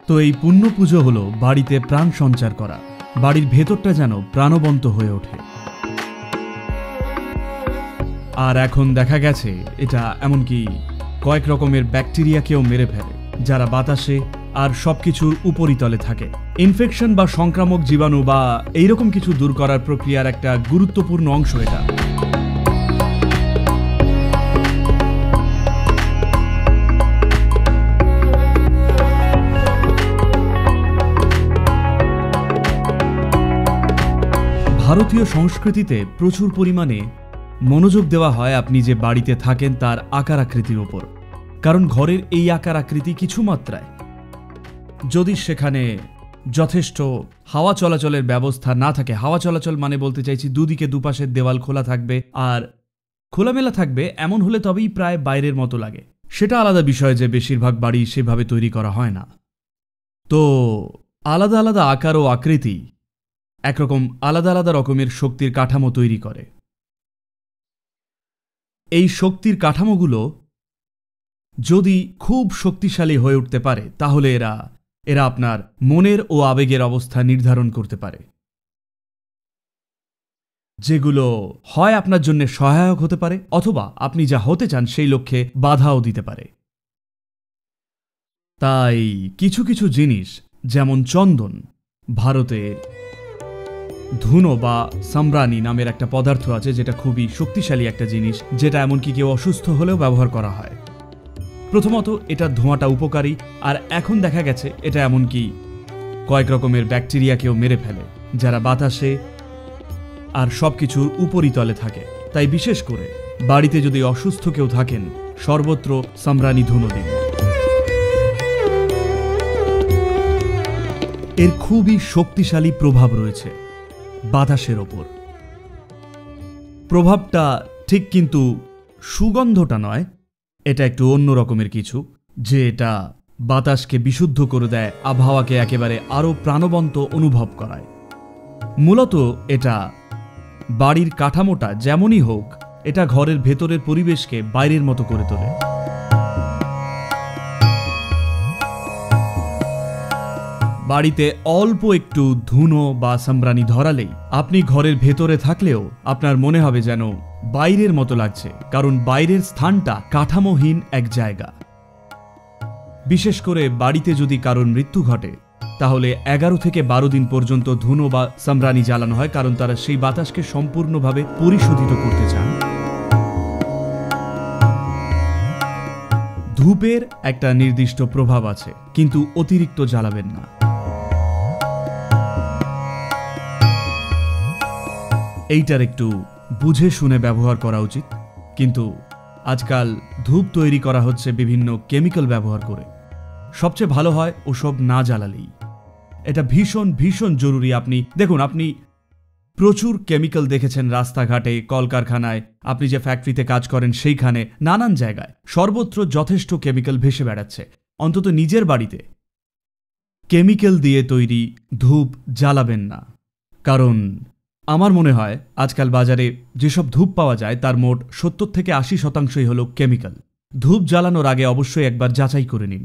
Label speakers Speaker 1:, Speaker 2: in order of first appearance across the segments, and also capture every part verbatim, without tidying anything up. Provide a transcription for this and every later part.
Speaker 1: তো এই পুণ্য পুজো হলো বাড়িতে প্রাণ সঞ্চার করা, বাড়ির ভেতরটা যেন প্রাণবন্ত হয়ে ওঠে। আর এখন দেখা গেছে এটা এমনকি কয়েক রকমের ব্যাকটেরিয়াকেও মেরে ফেলে, যারা বাতাসে আর সবকিছুর উপরিতলে থাকে। ইনফেকশন বা সংক্রামক জীবাণু বা এইরকম কিছু দূর করার প্রক্রিয়ার একটা গুরুত্বপূর্ণ অংশ এটা। ভারতীয় সংস্কৃতিতে প্রচুর পরিমাণে মনোযোগ দেওয়া হয় আপনি যে বাড়িতে থাকেন তার আকার আকৃতির ওপর, কারণ ঘরের এই আকার আকৃতি কিছু মাত্রায় যদি সেখানে যথেষ্ট হাওয়া চলাচলের ব্যবস্থা না থাকে, হাওয়া চলাচল মানে বলতে চাইছি দুদিকে দুপাশের দেওয়াল খোলা থাকবে আর খোলামেলা থাকবে, এমন হলে তবেই প্রায় বাইরের মতো লাগে। সেটা আলাদা বিষয় যে বেশিরভাগ বাড়ি সেভাবে তৈরি করা হয় না। তো আলাদা আলাদা আকার ও আকৃতি একরকম আলাদা আলাদা রকমের শক্তির কাঠামো তৈরি করে। এই শক্তির কাঠামোগুলো যদি খুব শক্তিশালী হয়ে উঠতে পারে তাহলে এরা এরা আপনার মনের ও আবেগের অবস্থা নির্ধারণ করতে পারে, যেগুলো হয় আপনার জন্য সহায়ক হতে পারে অথবা আপনি যা হতে চান সেই লক্ষ্যে বাধাও দিতে পারে। তাই কিছু কিছু জিনিস যেমন চন্দন, ভারতে ধুনো বা সাম্রানি নামের একটা পদার্থ আছে যেটা খুবই শক্তিশালী একটা জিনিস, যেটা এমনকি কেউ অসুস্থ হলেও ব্যবহার করা হয়। প্রথমত এটা ধোঁয়াটা উপকারী, আর এখন দেখা গেছে এটা এমনকি কয়েক রকমের ব্যাকটেরিয়াকেও মেরে ফেলে, যারা বাতাসে আর সবকিছুর উপরিতলে থাকে। তাই বিশেষ করে বাড়িতে যদি অসুস্থ কেউ থাকেন সর্বত্র সাম্রানি ধুনো দিন। এর খুবই শক্তিশালী প্রভাব রয়েছে বাতাসের ওপর। প্রভাবটা ঠিক কিন্তু সুগন্ধটা নয়, এটা একটু অন্য রকমের কিছু, যে এটা বাতাসকে বিশুদ্ধ করে দেয়, আবহাওয়াকে একেবারে আরও প্রাণবন্ত অনুভব করায়। মূলত এটা বাড়ির কাঠামোটা যেমনই হোক, এটা ঘরের ভেতরের পরিবেশকে বাইরের মতো করে তোলে। বাড়িতে অল্প একটু ধুনো বা সাম্রানি ধরালেই আপনি ঘরের ভেতরে থাকলেও আপনার মনে হবে যেন বাইরের মতো লাগছে, কারণ বাইরের স্থানটা কাঠামোহীন এক জায়গা। বিশেষ করে বাড়িতে যদি কারোর মৃত্যু ঘটে তাহলে এগারো থেকে বারো দিন পর্যন্ত ধুনো বা সাম্রানি জ্বালানো হয়, কারণ তারা সেই বাতাসকে সম্পূর্ণভাবে পরিশোধিত করতে চান। ধূপের একটা নির্দিষ্ট প্রভাব আছে, কিন্তু অতিরিক্ত জ্বালাবেন না। এইটার একটু বুঝে শুনে ব্যবহার করা উচিত, কিন্তু আজকাল ধূপ তৈরি করা হচ্ছে বিভিন্ন কেমিক্যাল ব্যবহার করে। সবচেয়ে ভালো হয় ওসব না জ্বালালেই। এটা ভীষণ ভীষণ জরুরি। আপনি দেখুন, আপনি প্রচুর কেমিক্যাল দেখেছেন রাস্তাঘাটে, কলকারখানায়, আপনি যে ফ্যাক্টরিতে কাজ করেন সেইখানে, নানান জায়গায় সর্বত্র যথেষ্ট কেমিক্যাল ভেসে বেড়াচ্ছে। অন্তত নিজের বাড়িতে কেমিক্যাল দিয়ে তৈরি ধূপ জ্বালাবেন না, কারণ আমার মনে হয় আজকাল বাজারে যেসব ধূপ পাওয়া যায় তার মোট সত্তর থেকে আশি শতাংশই হল কেমিক্যাল। ধূপ জ্বালানোর আগে অবশ্যই একবার যাচাই করে নিন।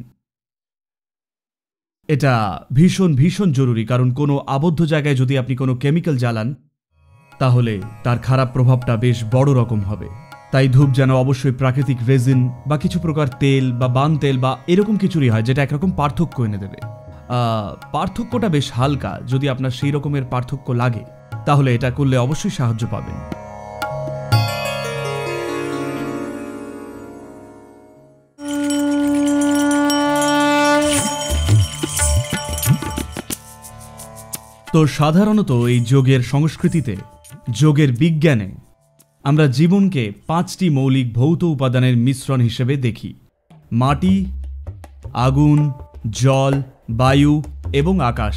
Speaker 1: এটা ভীষণ ভীষণ জরুরি, কারণ কোনো আবদ্ধ জায়গায় যদি আপনি কোনো কেমিক্যাল জ্বালান তাহলে তার খারাপ প্রভাবটা বেশ বড় রকম হবে। তাই ধূপ যেন অবশ্যই প্রাকৃতিক রেজিন বা কিছু প্রকার তেল বা বান তেল বা এরকম কিছুরই হয়, যেটা একরকম পার্থক্য এনে দেবে। পার্থক্যটা বেশ হালকা। যদি আপনার সেই রকমের পার্থক্য লাগে তাহলে এটা করলে অবশ্যই সাহায্য পাবেন। তো সাধারণত এই যোগের সংস্কৃতিতে, যোগের বিজ্ঞানে আমরা জীবনকে পাঁচটি মৌলিক ভৌত উপাদানের মিশ্রণ হিসেবে দেখি: মাটি, আগুন, জল, বায়ু এবং আকাশ।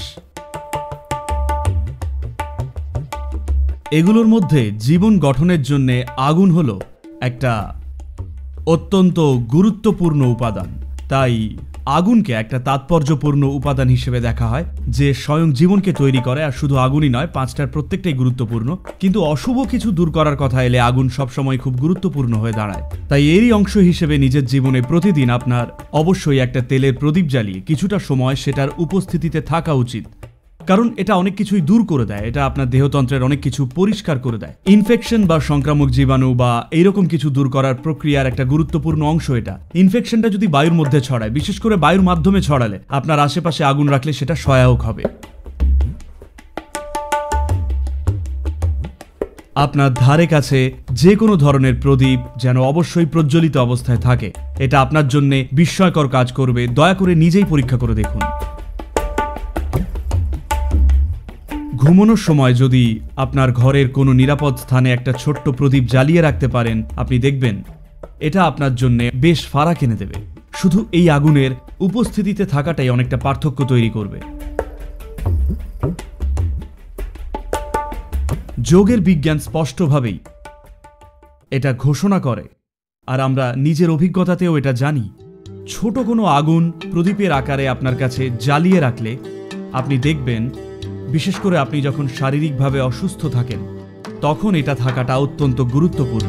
Speaker 1: এগুলোর মধ্যে জীবন গঠনের জন্য আগুন হলো একটা অত্যন্ত গুরুত্বপূর্ণ উপাদান। তাই আগুনকে একটা তাৎপর্যপূর্ণ উপাদান হিসেবে দেখা হয়, যে স্বয়ং জীবনকে তৈরি করে। আর শুধু আগুনই নয়, পাঁচটার প্রত্যেকটাই গুরুত্বপূর্ণ, কিন্তু অশুভ কিছু দূর করার কথা এলে আগুন সবসময় খুব গুরুত্বপূর্ণ হয়ে দাঁড়ায়। তাই এরই অংশ হিসেবে নিজের জীবনে প্রতিদিন আপনার অবশ্যই একটা তেলের প্রদীপ জ্বালিয়ে কিছুটা সময় সেটার উপস্থিতিতে থাকা উচিত, কারণ এটা অনেক কিছুই দূর করে দেয়। এটা আপনার দেহতন্ত্রের অনেক কিছু পরিষ্কার করে দেয়। ইনফেকশন বা সংক্রামক জীবাণু বা এইরকম কিছু দূর করার প্রক্রিয়ার একটা গুরুত্বপূর্ণ অংশ এটা। ইনফেকশনটা যদি বায়ুর মধ্যে ছড়ায়, বিশেষ করে বায়ুর মাধ্যমে ছড়ালে, আপনার আশেপাশে আগুন রাখলে সেটা সহায়ক হবে। আপনার ধারে কাছে যে কোনো ধরনের প্রদীপ যেন অবশ্যই প্রজ্বলিত অবস্থায় থাকে। এটা আপনার জন্য বিস্ময়কর কাজ করবে। দয়া করে নিজেই পরীক্ষা করে দেখুন। ঘুমানোর সময় যদি আপনার ঘরের কোনো নিরাপদ স্থানে একটা ছোট্ট প্রদীপ জ্বালিয়ে রাখতে পারেন, আপনি দেখবেন এটা আপনার জন্য বেশ ফারাক এনে দেবে। শুধু এই আগুনের উপস্থিতিতে থাকাটাই অনেকটা পার্থক্য তৈরি করবে। যোগের বিজ্ঞান স্পষ্টভাবেই এটা ঘোষণা করে, আর আমরা নিজের অভিজ্ঞতাতেও এটা জানি। ছোট কোনো আগুন প্রদীপের আকারে আপনার কাছে জ্বালিয়ে রাখলে আপনি দেখবেন, বিশেষ করে আপনি যখন শারীরিকভাবে অসুস্থ থাকেন, তখন এটা থাকাটা অত্যন্ত গুরুত্বপূর্ণ।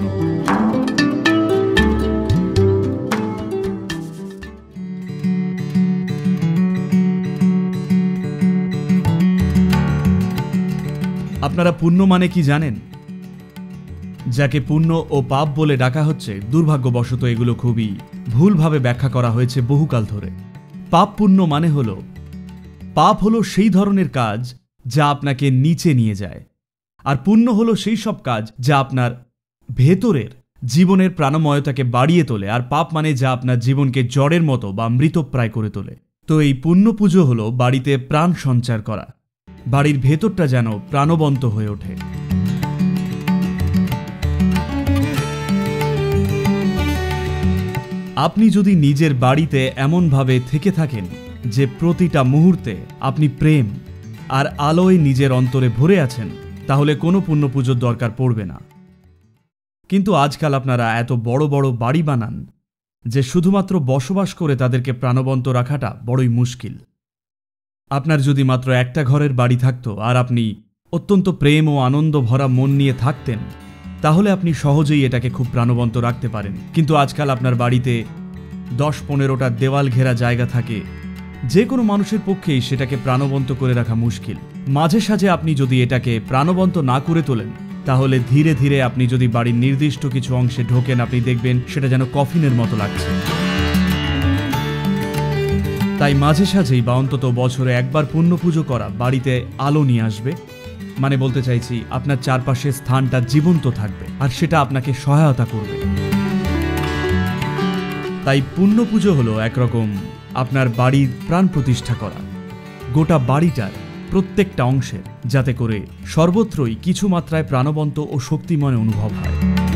Speaker 1: আপনারা পুণ্য মানে কি জানেন? যাকে পুণ্য ও পাপ বলে ডাকা হচ্ছে, দুর্ভাগ্যবশত এগুলো খুবই ভুলভাবে ব্যাখ্যা করা হয়েছে বহুকাল ধরে। পাপ পুণ্য মানে হলো, পাপ হলো সেই ধরনের কাজ যা আপনাকে নিচে নিয়ে যায়, আর পুণ্য হলো সেই সব কাজ যা আপনার ভেতরের জীবনের প্রাণময়তাকে বাড়িয়ে তোলে। আর পাপ মানে যা আপনার জীবনকে জড়ের মতো বা মৃতপ্রায় করে তোলে। তো এই পুণ্য পুজো হলো বাড়িতে প্রাণ সঞ্চার করা, বাড়ির ভেতরটা যেন প্রাণবন্ত হয়ে ওঠে। আপনি যদি নিজের বাড়িতে এমনভাবে থেকে থাকেন যে প্রতিটা মুহূর্তে আপনি প্রেম আর আলোয় নিজের অন্তরে ভরে আছেন, তাহলে কোনো পুণ্য পুজোর দরকার পড়বে না। কিন্তু আজকাল আপনারা এত বড় বড় বাড়ি বানান যে শুধুমাত্র বসবাস করে তাদেরকে প্রাণবন্ত রাখাটা বড়ই মুশকিল। আপনার যদি মাত্র একটা ঘরের বাড়ি থাকতো আর আপনি অত্যন্ত প্রেম ও আনন্দ ভরা মন নিয়ে থাকতেন, তাহলে আপনি সহজেই এটাকে খুব প্রাণবন্ত রাখতে পারেন। কিন্তু আজকাল আপনার বাড়িতে দশ পনেরোটা দেওয়াল ঘেরা জায়গা থাকে, যে কোনো মানুষের পক্ষেই সেটাকে প্রাণবন্ত করে রাখা মুশকিল। মাঝে সাঝে আপনি যদি এটাকে প্রাণবন্ত না করে তোলেন, তাহলে ধীরে ধীরে আপনি যদি বাড়ির নির্দিষ্ট কিছু অংশে ঢোকেন, আপনি দেখবেন সেটা যেন কফিনের মতো লাগছে। তাই মাঝে সাঝেই বা অন্তত বছরে একবার পুণ্য পুজো করা বাড়িতে আলো নিয়ে আসবে। মানে বলতে চাইছি, আপনার চারপাশের স্থানটা জীবন্ত থাকবে আর সেটা আপনাকে সহায়তা করবে। তাই পুণ্য পুজো হলো একরকম আপনার বাড়ির প্রাণ প্রতিষ্ঠা করা, গোটা বাড়িটার প্রত্যেকটা অংশের, যাতে করে সর্বত্রই কিছু মাত্রায় প্রাণবন্ত ও শক্তিময় অনুভব হয়।